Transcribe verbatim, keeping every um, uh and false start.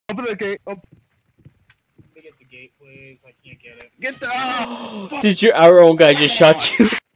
Open the gate. Open. Let me get the gate, please. I can't get it. Get the. Oh, Did your our own guy just shot you?